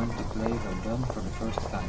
learn to play Verdun for the first time.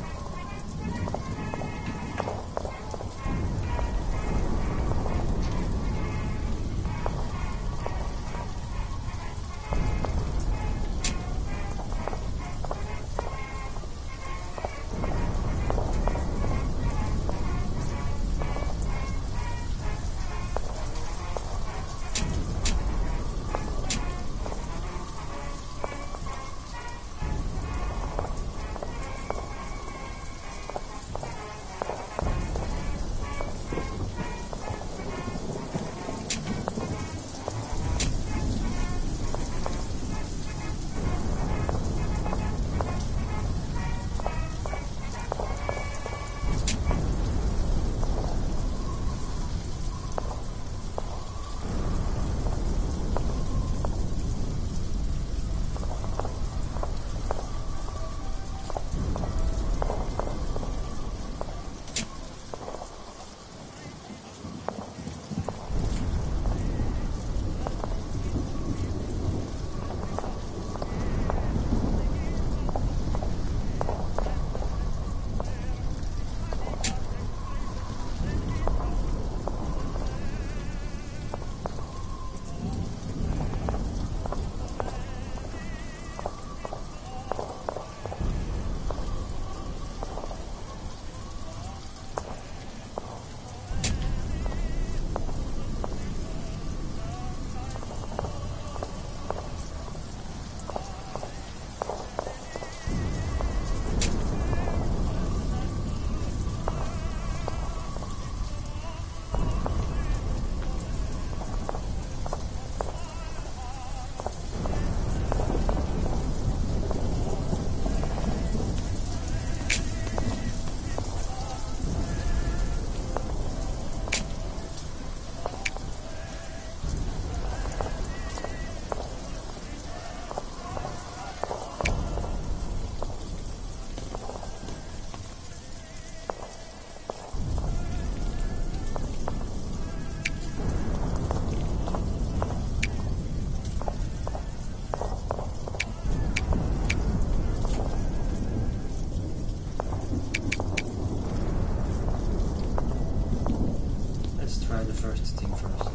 First thing first.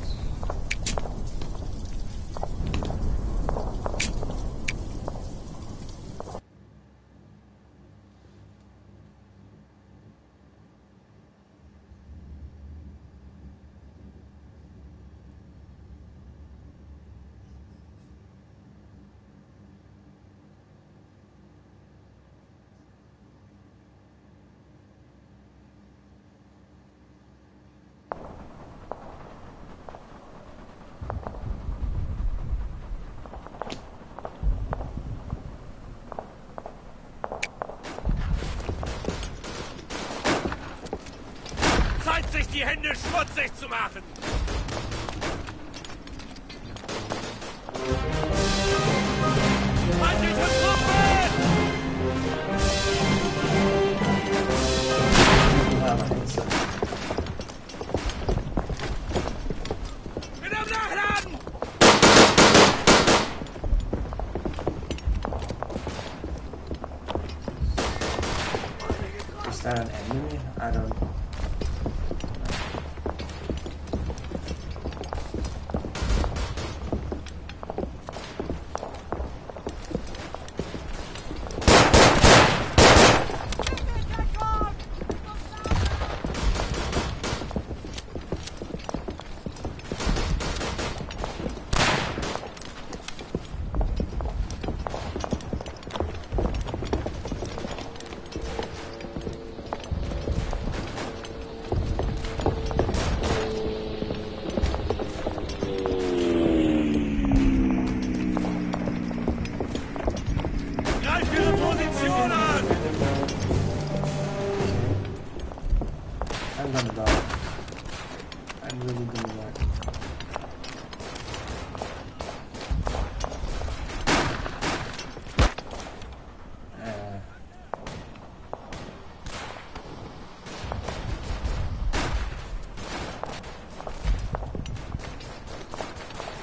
Sich die Hände schmutzig zu machen! Feindliche Truppen! Bin am Nachladen! Is that an enemy? I don't know. I'm gonna die. I'm really gonna die.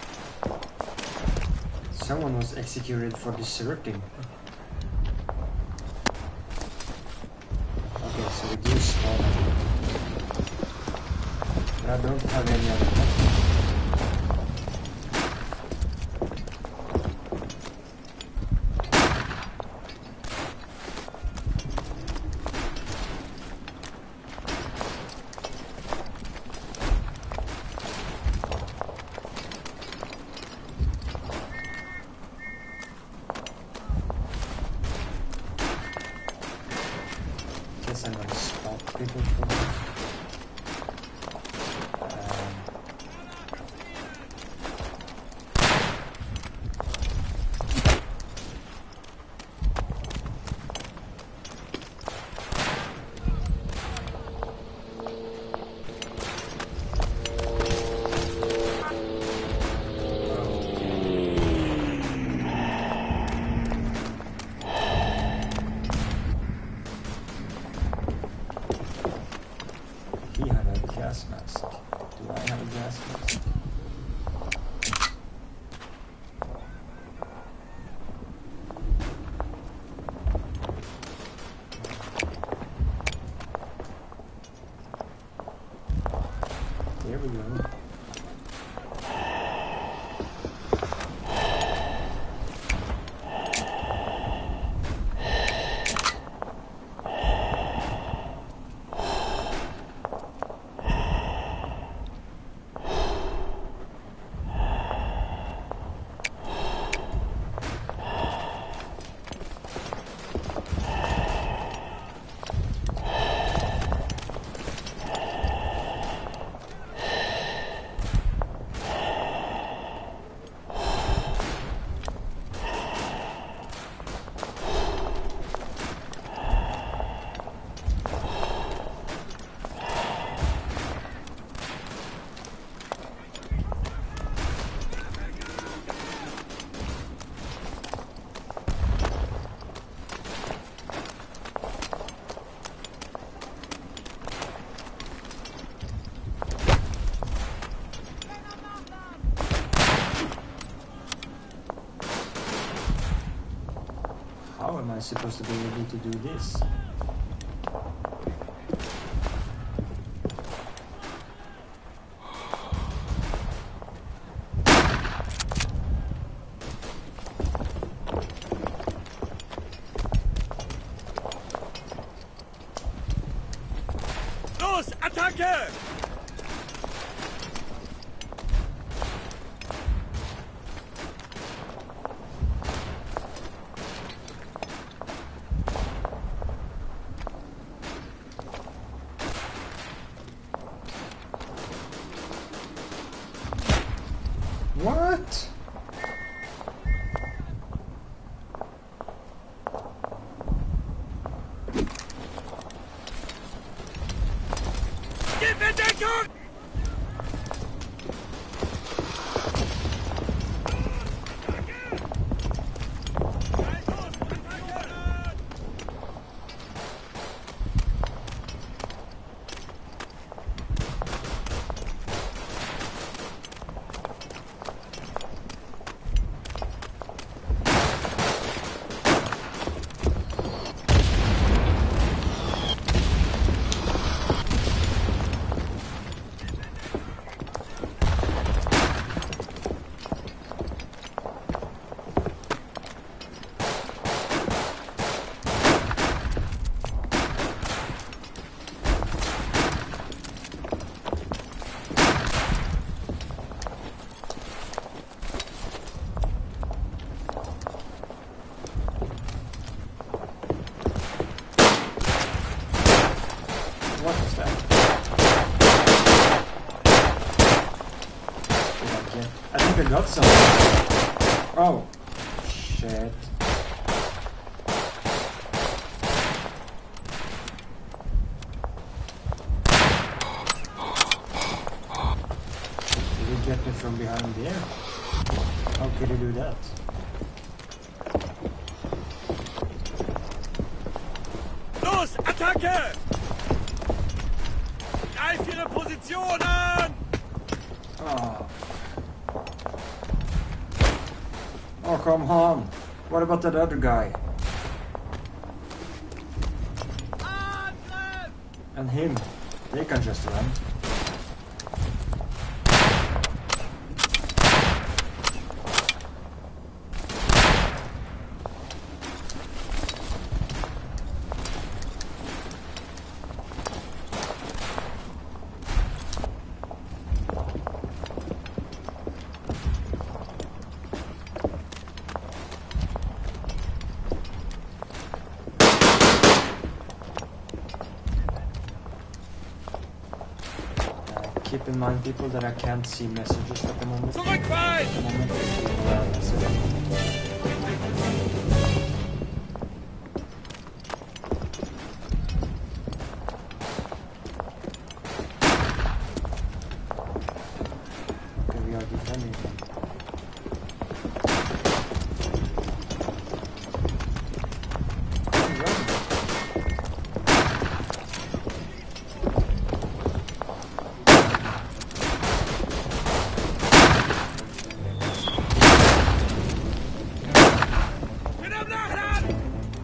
Someone was executed for deserting. so we do spawn them. But I don't have any other weapons. I'm gonna spot people from this. He had a gas mask. Do I have a gas mask? There we go. How am I supposed to be able to do this? Los, Attacke! What? Gib mir Deckung! What is that? Did I get? I think I got something. Oh, shit. Did he get me from behind there? How could he do that? Los, Attacke! Greif ihre Position an! Oh. Oh, come on. What about that other guy? Angriff! And him. They can just run. Keep in mind, people, that I can't see messages at the moment. Zurückfallen! At the moment, people are messaging. Okay, we are defending them. Bin am Nachladen!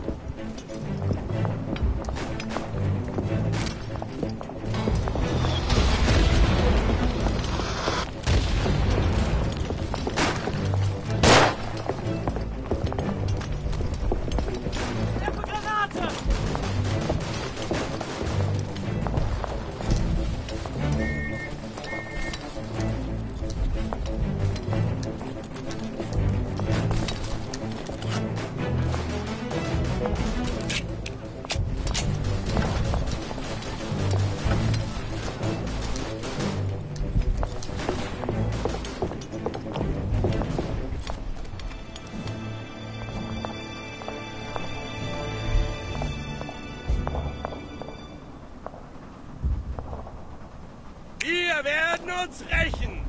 Werfe Granate! Wir werden uns rächen!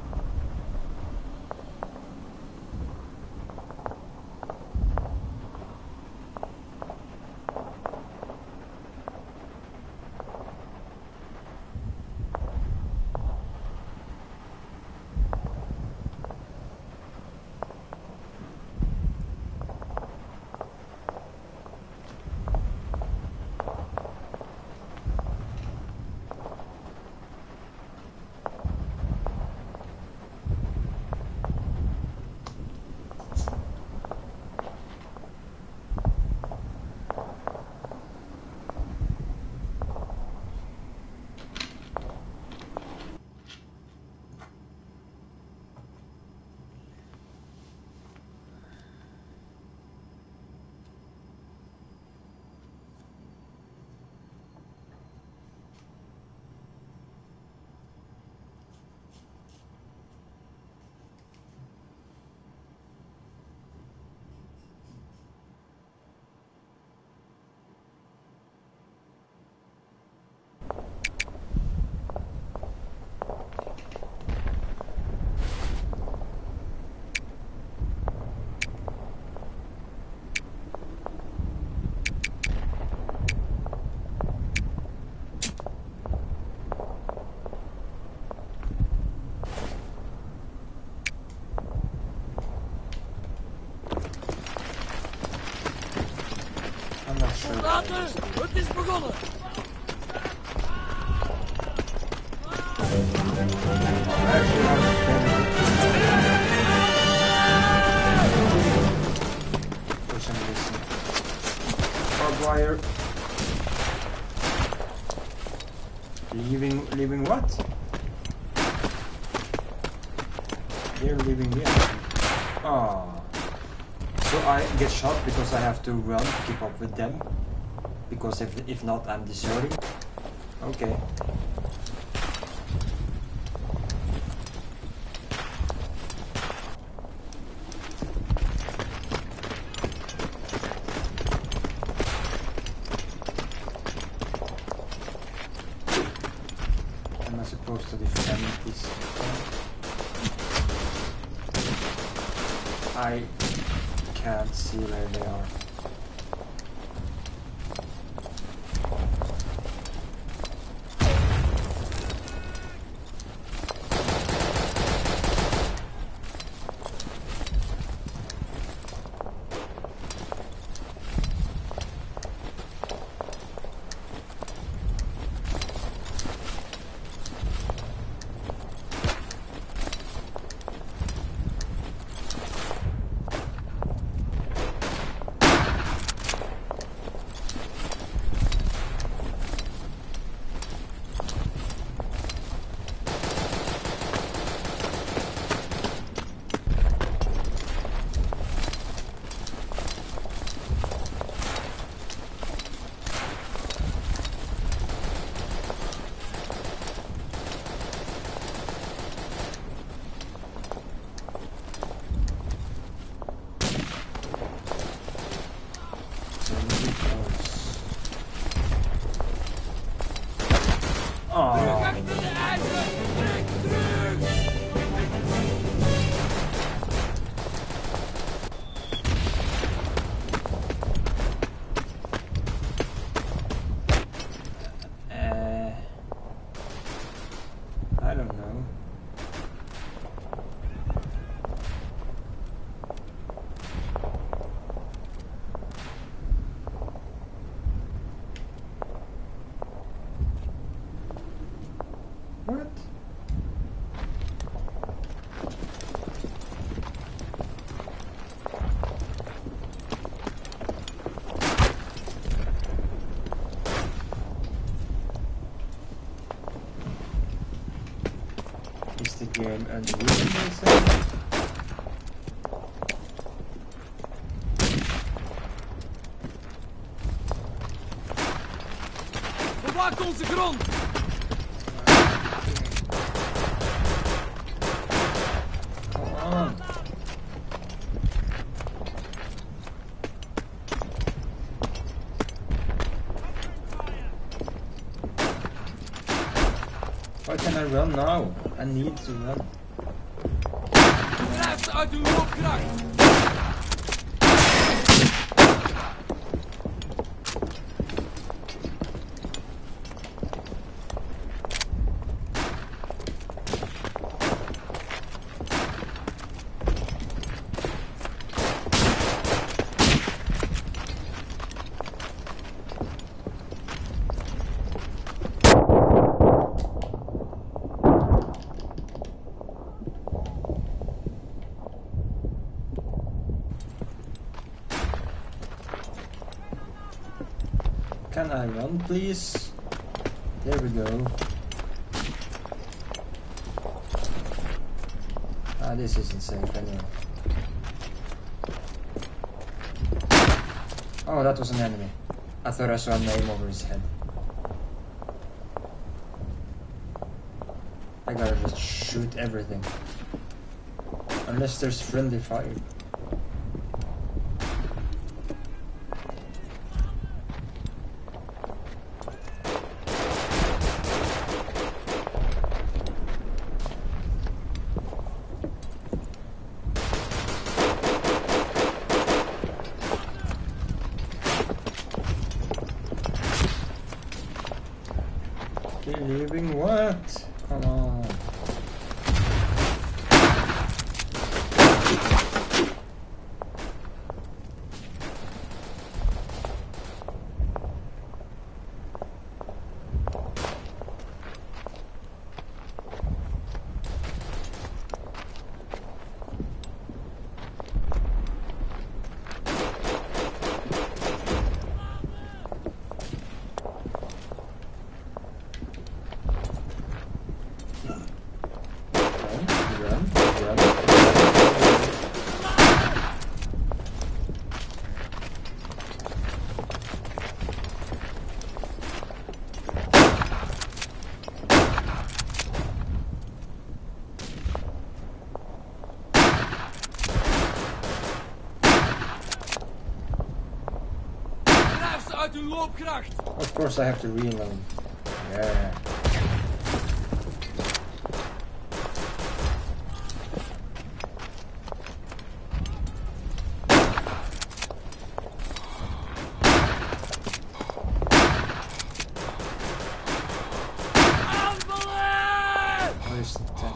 I'm not sure. Granate! Und ist begonnen! Actually, I'm for some reason. Barbed wire. Leaving what? They're leaving me. Ah. So I get shot because I have to run to keep up with them. Because if not, I'm deserting. Okay. Am I supposed to defend this? I can't see where they are. Oh. Achter de ijzer! Trek terug! I don't know. What? Is the game unreal? Bewaak onze grond! Come on. Why can I run now? I need to run. Drijf ze uit uw loopgracht! Can I run, please? There we go. Ah, this isn't safe anyway. Oh, that was an enemy. I thought I saw a name over his head. I gotta just shoot everything. Unless there's friendly fire. Leaving what? Come on. Uit uw loopgracht! Of course I have to reload. Yeah. Aanvallen! Where's the tank?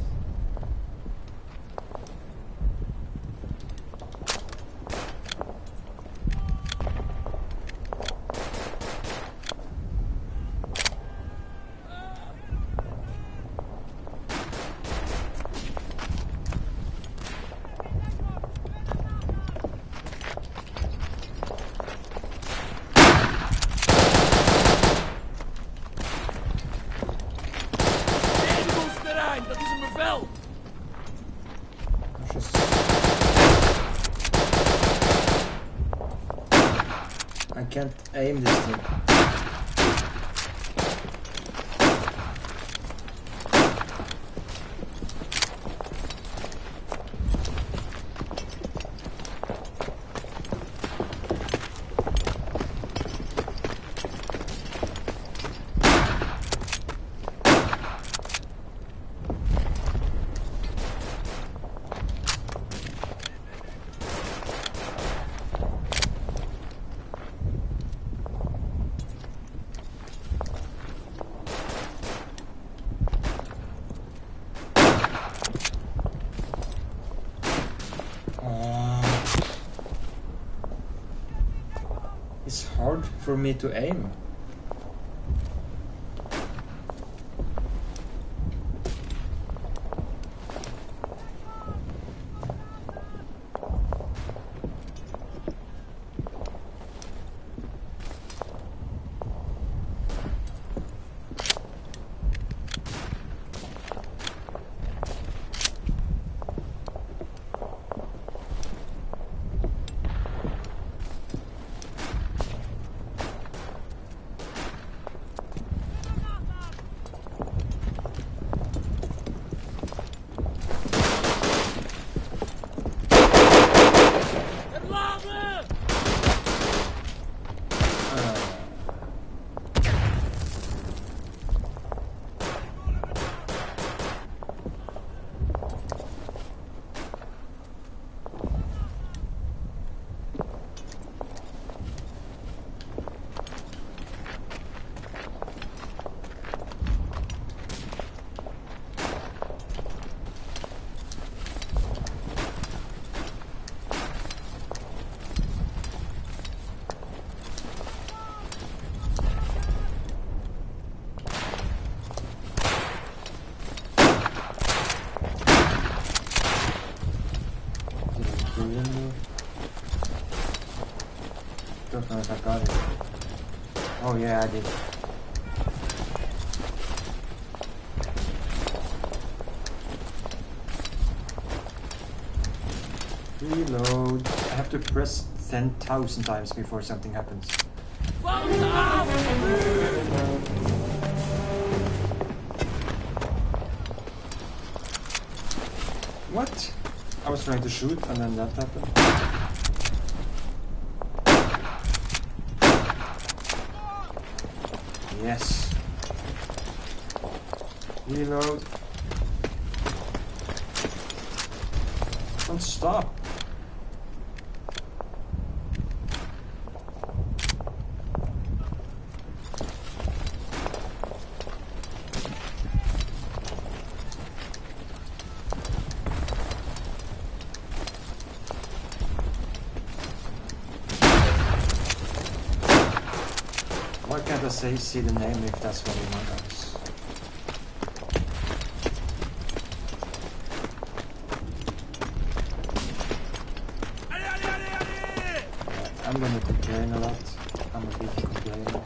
Dat is een bevel! I can't aim this thing. hard for me to aim. Het laden! Don't know if I got it. Oh yeah, I did. Reload. I have to press 10,000 times before something happens. Valt ze af! What? I was trying to shoot and then that happened. Yes. Reload. Don't stop. Why can't I see the name if that's one of my guys? I'm gonna complain a lot. I'm a big complainer.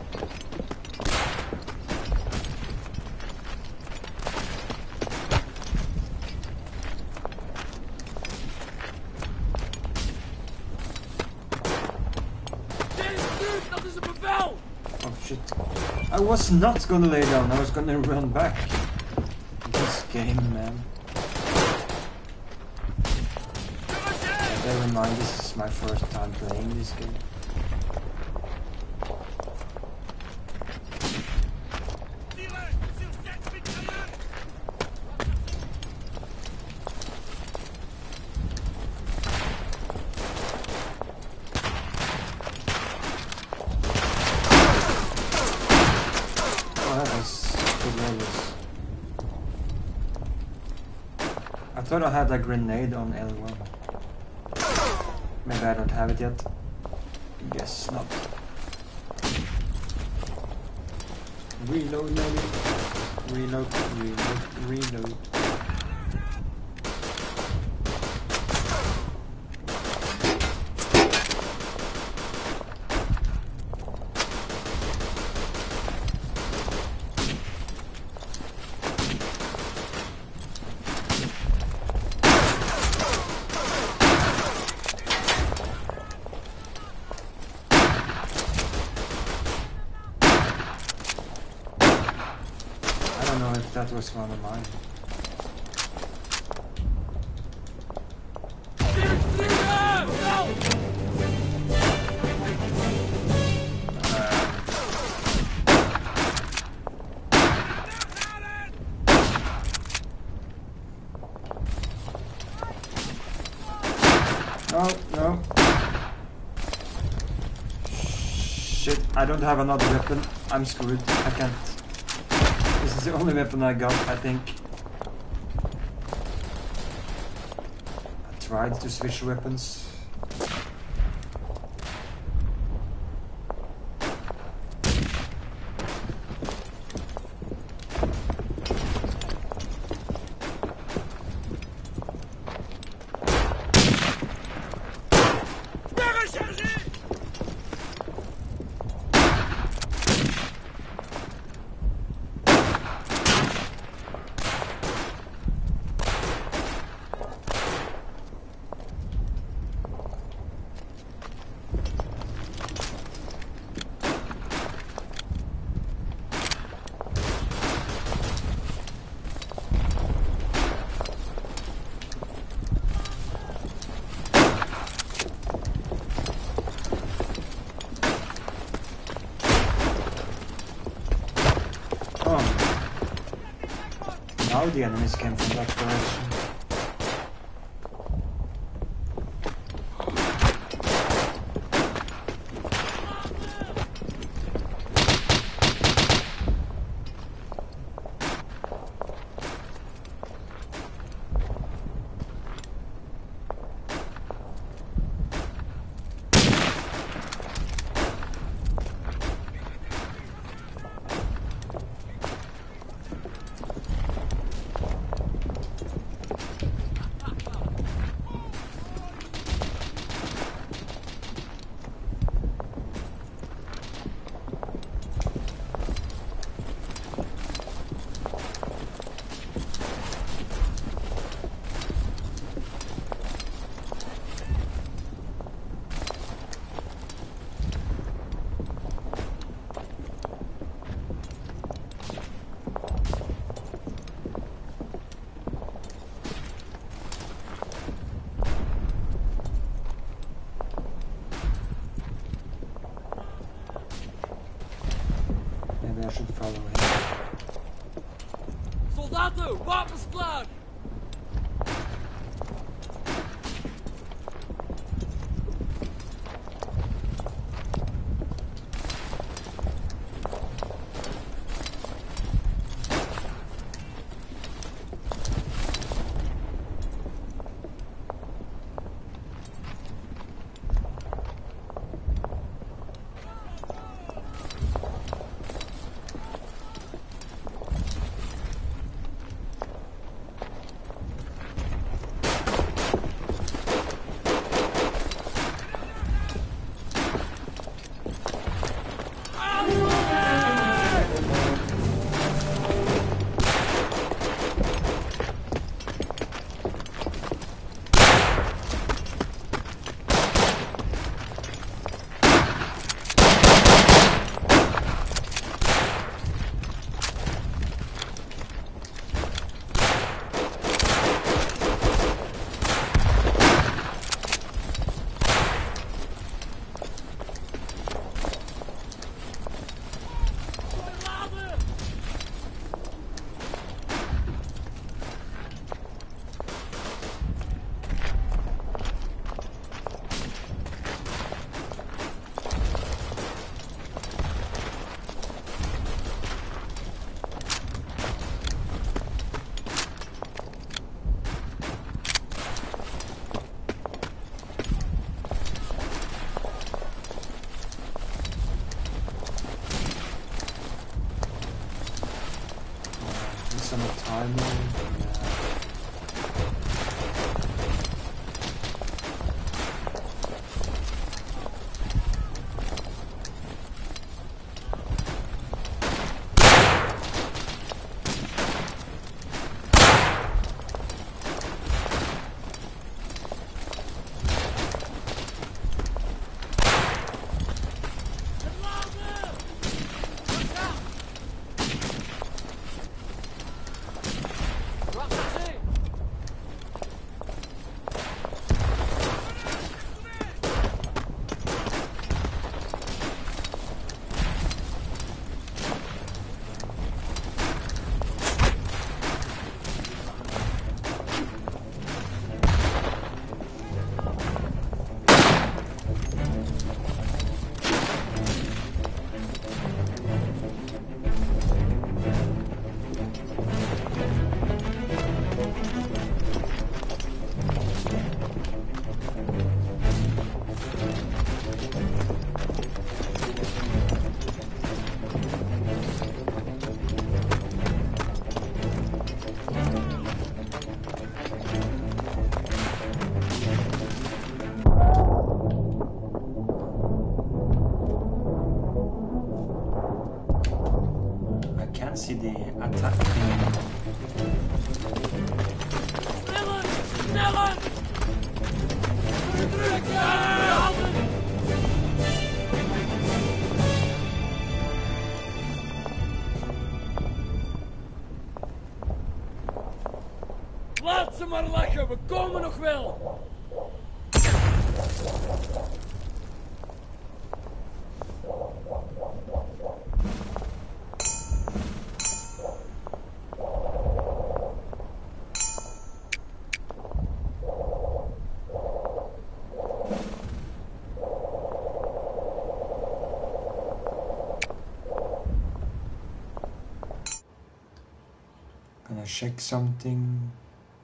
Dat is een bevel! Oh shit. I was not gonna lay down, I was gonna run back. This game, man. Bear in mind, this is my first time playing this game. Oh, that was hilarious. I thought I had a grenade on L1. Maybe I don't have it yet. Guess not. Reload, reload, reload, reload. I don't know if that was one of mine. No, no. Shit, I don't have another weapon. I'm screwed. I can't. This is the only weapon I got, I think. I tried to switch weapons. Now the enemies came from that direction. Maybe I should follow him. Soldaten, wapens klaar! Some timing. See the attack thing. Sneller! Sneller! Laat ze maar lachen, we komen nog wel! check something.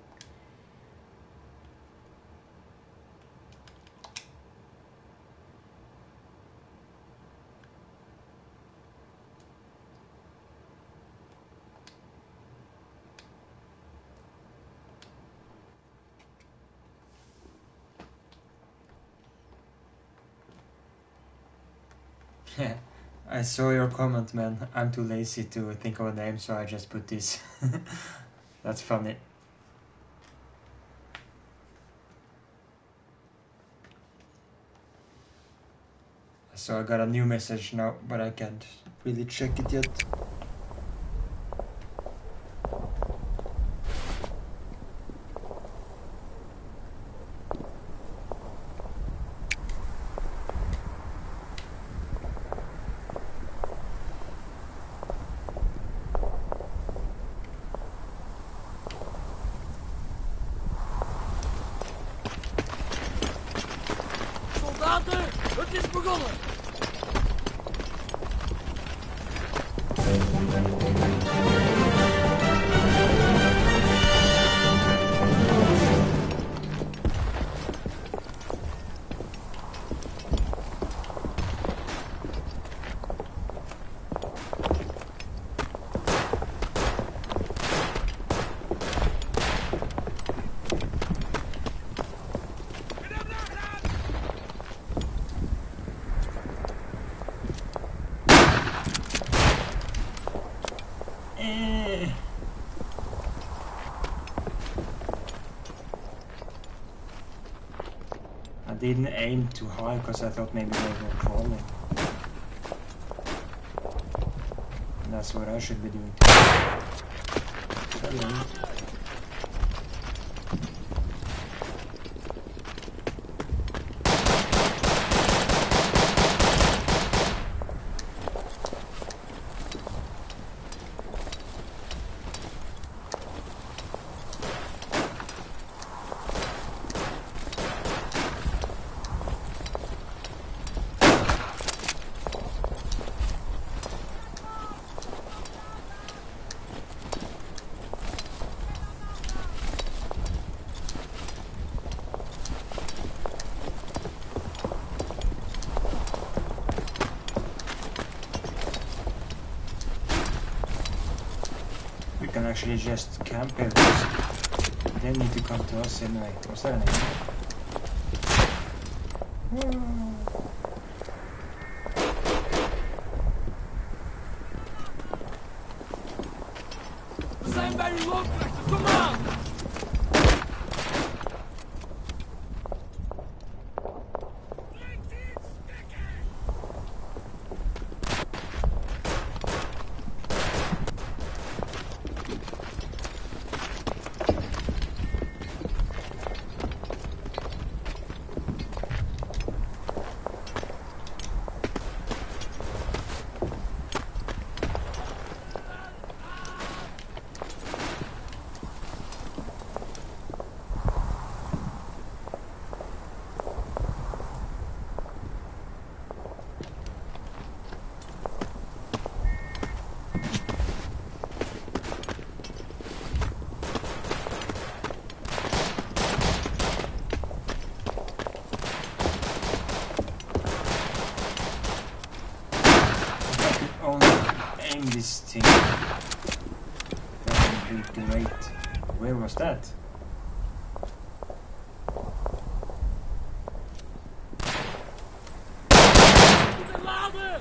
I saw your comment, man. I'm too lazy to think of a name, so I just put this. That's funny. So I got a new message now, but I can't really check it yet. Soldaten, het is begonnen! I didn't aim too high because I thought maybe they were crawling. And that's what I should be doing. Hello. We can actually just camp here. They need to come to us anyway. What's that name? We zijn bij uw looprechter, kom aan! This thing. That would be great. Where was that? Laden!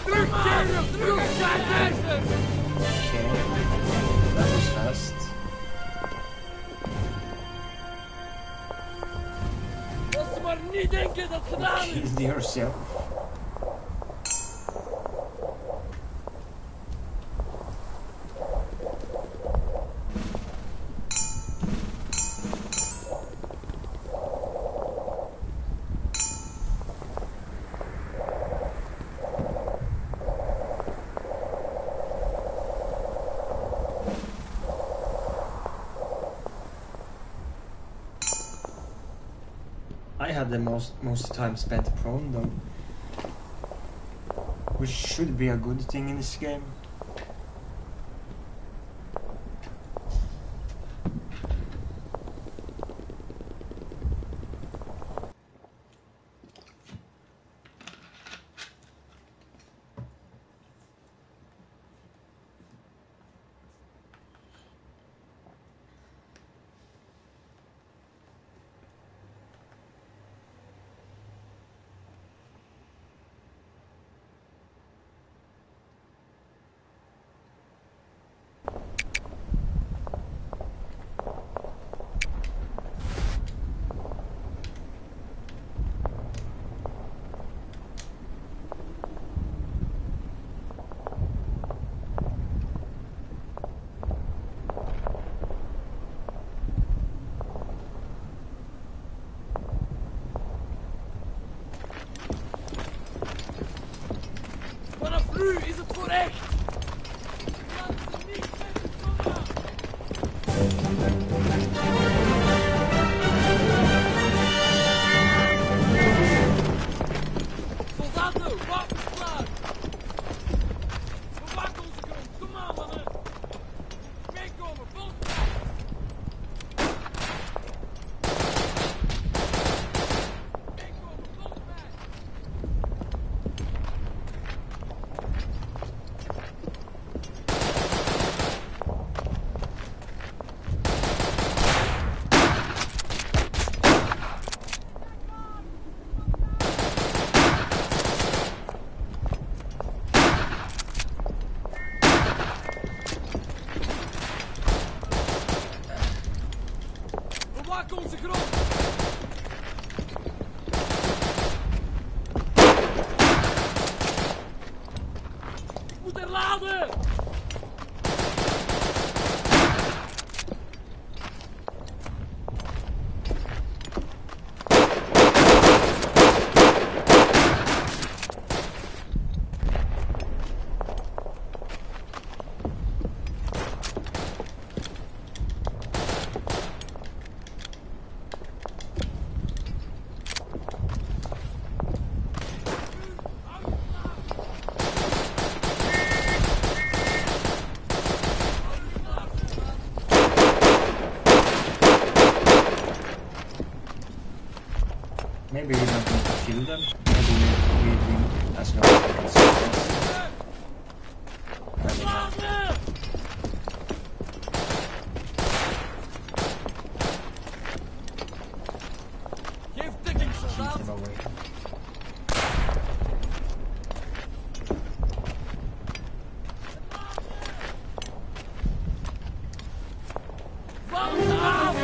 Terugkeren! Terug zijn ijzer! Okay, that was fast. Als ze maar niet denken dat het gedaan is! Kill yourself. I had the most time spent prone though, which should be a good thing in this game. Vanaf nu is het voor echt! Laat ze niet wegkomen! Soldaten, wapens klaar! Bewaak onze grond, kom aan mannen! Meekomen, volg mij! Meekomen, volg mij! Bewaak onze grond! Ik moet er laden! Maybe we don't need to kill them. Maybe we leave as long as we can survive. Maybe not. Laden! Geef dekking, Keep soldaat! them away. Val ze aan!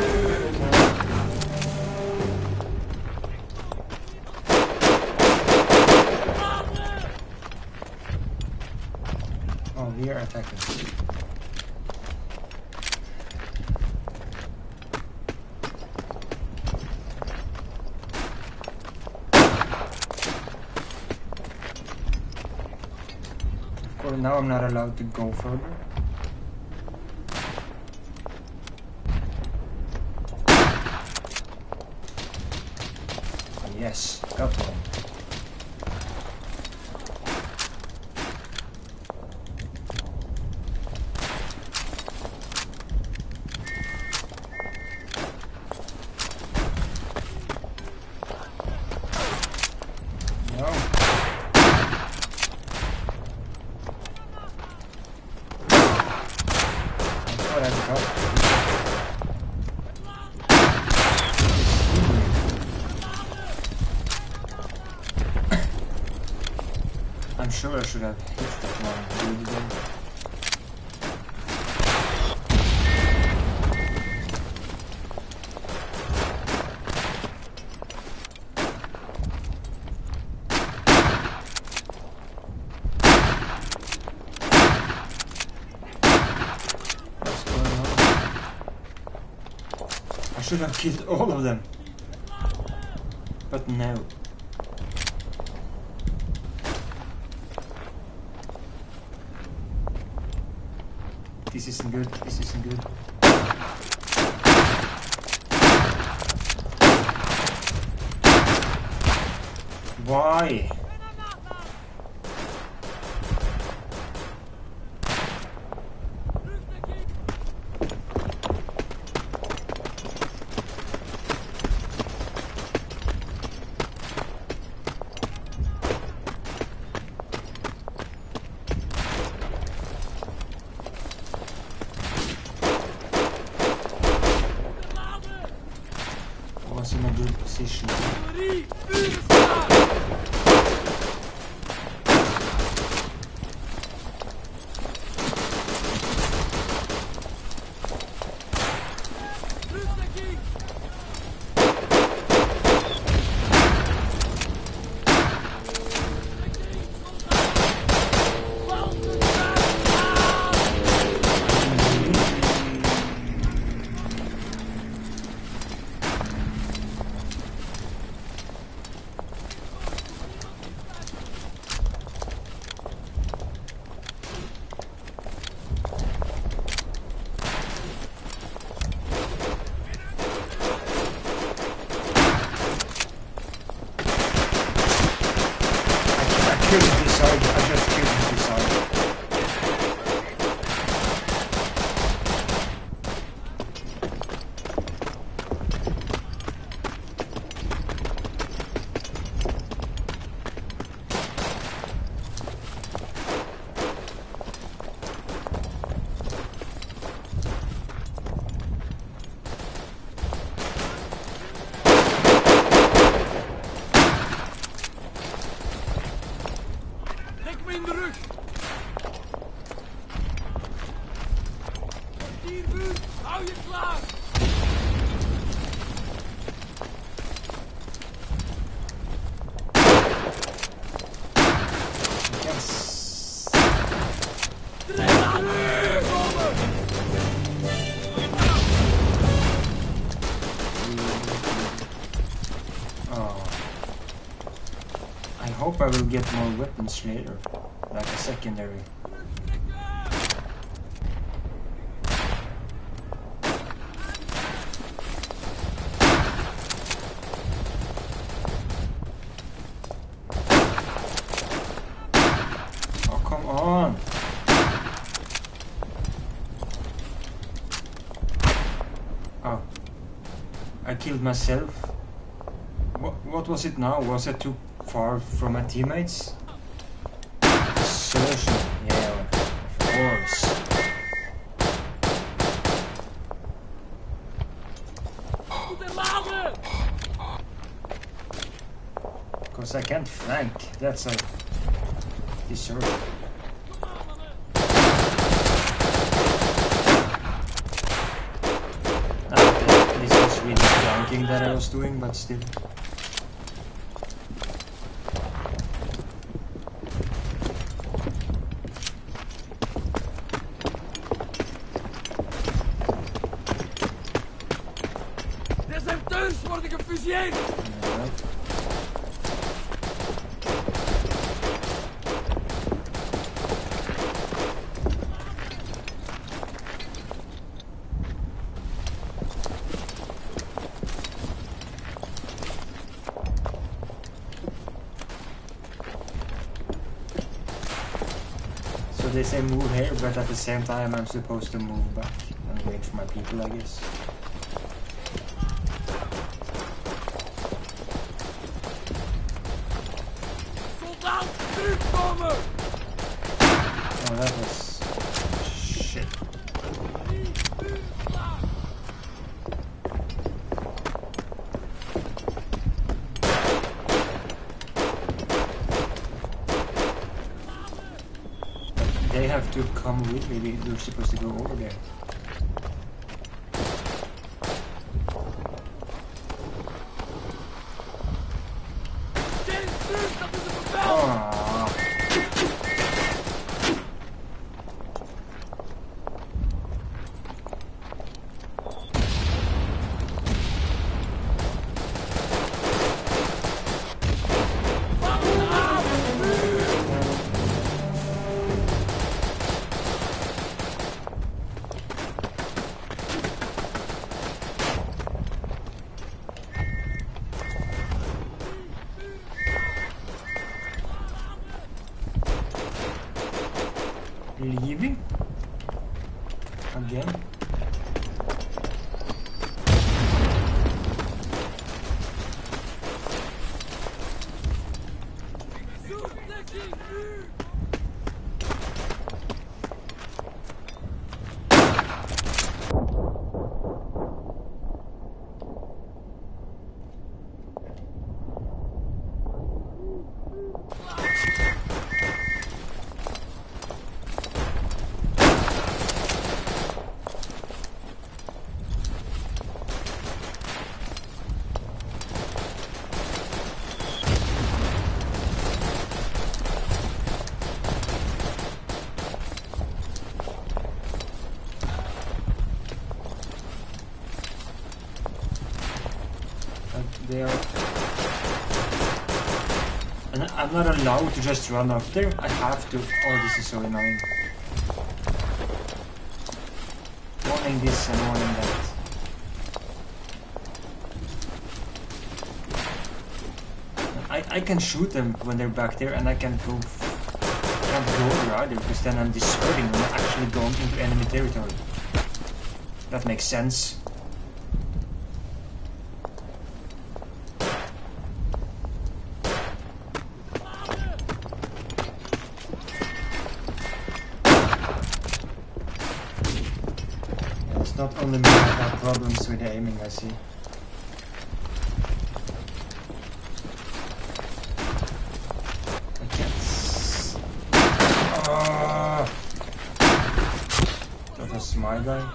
Laden! Oh, we are attacking. Of course, now I'm not allowed to go further. Yes, got one. No. I thought I got. I'm sure I should have hit that one really good. What's going on? I should have killed all of them. But no. This isn't good, this isn't good. Why? Was in a good position. Couldn't decide, I just couldn't decide. Trek me in de rug! Portiervuur, hou je klaar! Yes. Trek aan de komen! Oh. I hope I will get more weapons later, like a secondary. Oh, come on! Oh. I killed myself. What was it now? Was it too far from my teammates? Assertion. Yeah, of course. Moeten laden! Because I can't flank. That's a desertion. Kom aan, mannen! Okay, this was really flanking that I was doing, but still. Deserteurs worden gefusilleerd! Alright. So they say move here, but at the same time I'm supposed to move back and wait for my people, I guess. Soldaat, terugkomen! Oh, that was shit. Vuur klaar! they have to come with me. We're supposed to go over there. Getting through, dat is een bevel! Ah. Leaving? Again? Zoek dekking nu! They are... And I'm not allowed to just run up there. I have to. Oh, this is so annoying. Warning this and warning that. I can shoot them when they're back there, and I can't go over either, because then I'm deserting. I'm not actually going into enemy territory. That makes sense. It's not only me that have problems with the aiming, I see. I can't. That was my guy.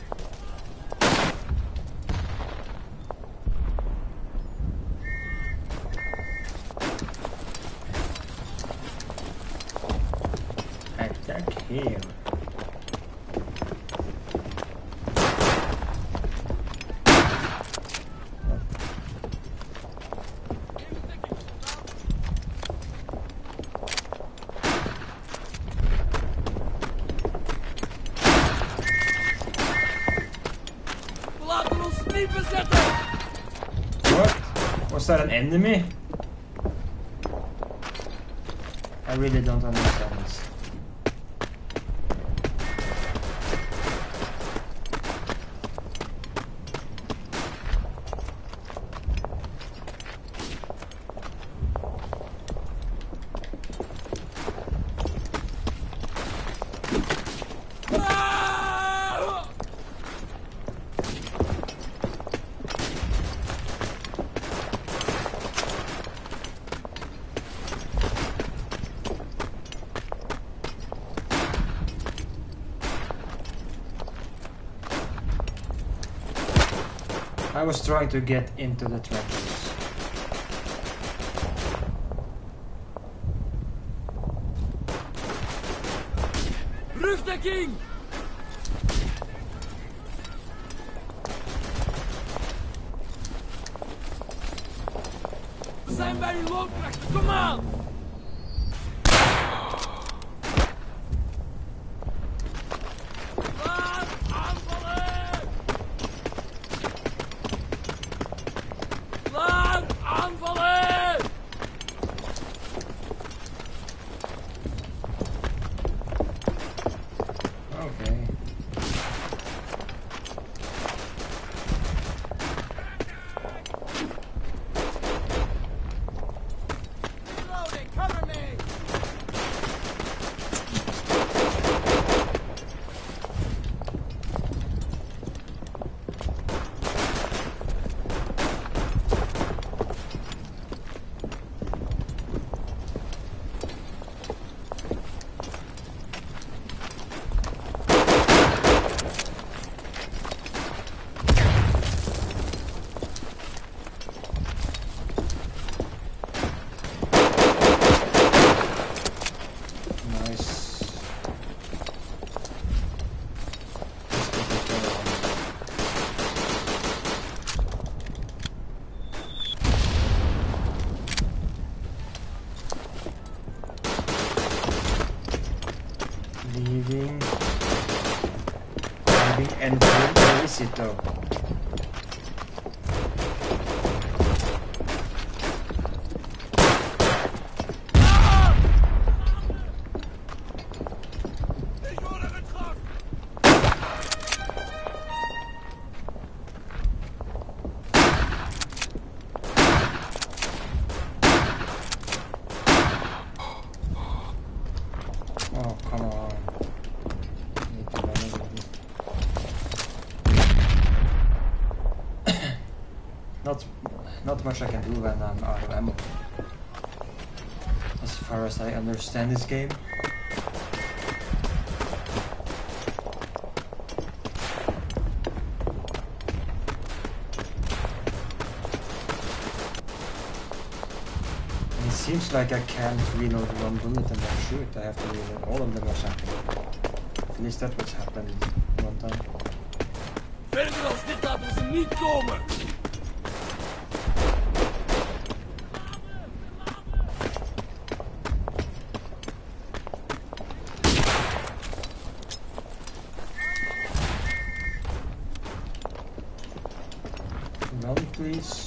Attack here. We laten ons niet bezetten! What? Was that an enemy? I really don't understand this. Ah! I was trying to get into the trenches. Rugdekking! We zijn bij uw loopkrachten, kom aan! Laat aanvallen! Laat aanvallen! Okay. Reloading! Leaving. Leaving entering. Where is it though? Oh, come on. Need to run again. Not much I can do when I'm out of ammo. As far as I understand this game. It seems like I can't reload one bullet and then shoot. I have to reload all of them or something. At least that's what's happened one time. Verder als dit laten we ze niet komen! Run, please.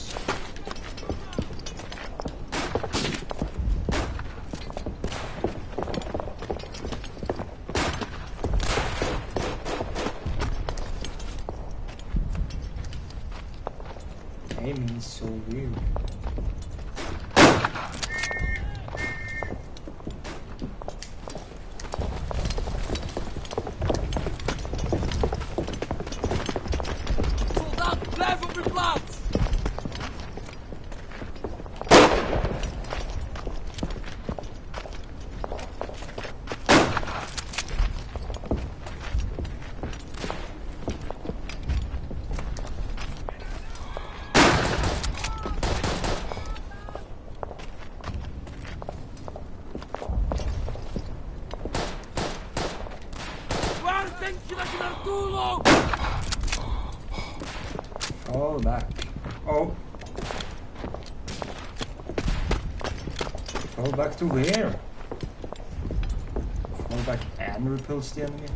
Aiming is so weird. Soldaten, blijf op uw plaats! Waar denk je dat je naartoe loopt? Fall back. Oh. Fall back to where? Fall back and repulse the enemy?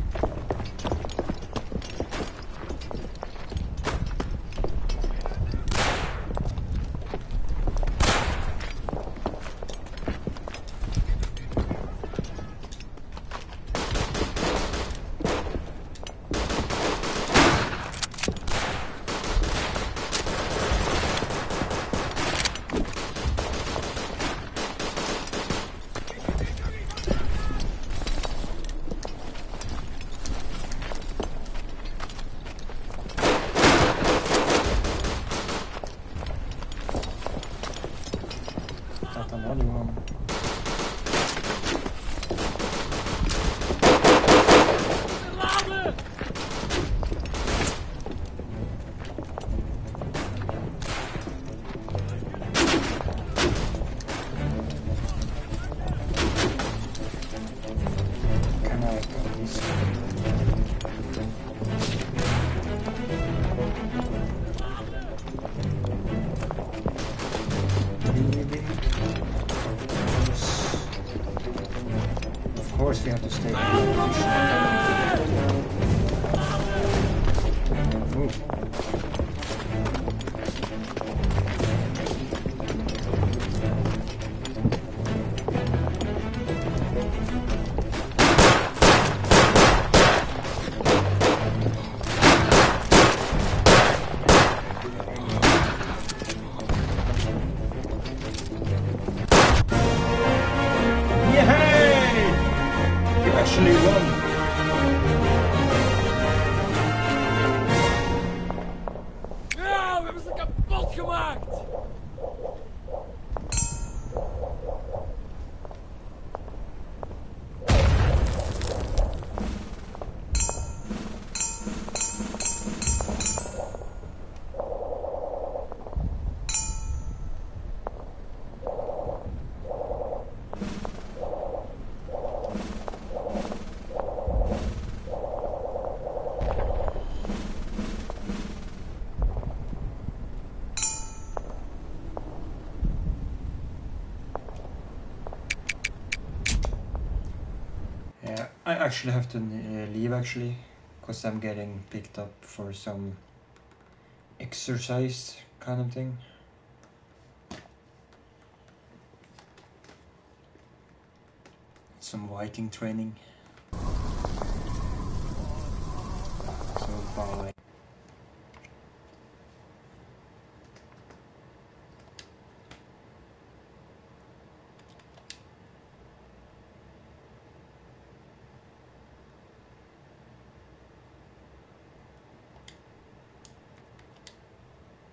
Got another one. Laden! Can I go this Leaving. Of course we have to stay in Move. Yay! You actually won. Ja, we hebben ze kapot gemaakt! Yeah, I actually have to leave actually, because I'm getting picked up for some exercise kind of thing. Some Viking training. So bye.